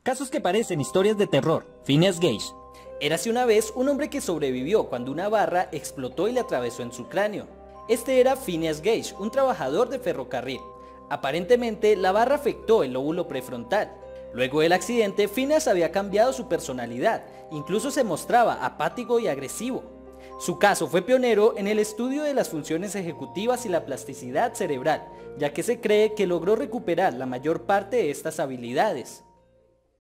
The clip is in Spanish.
Casos que parecen historias de terror. Phineas Gage. Érase una vez un hombre que sobrevivió cuando una barra explotó y le atravesó en su cráneo. Este era Phineas Gage, un trabajador de ferrocarril. Aparentemente, la barra afectó el lóbulo prefrontal. Luego del accidente, Phineas había cambiado su personalidad, incluso se mostraba apático y agresivo. Su caso fue pionero en el estudio de las funciones ejecutivas y la plasticidad cerebral, ya que se cree que logró recuperar la mayor parte de estas habilidades.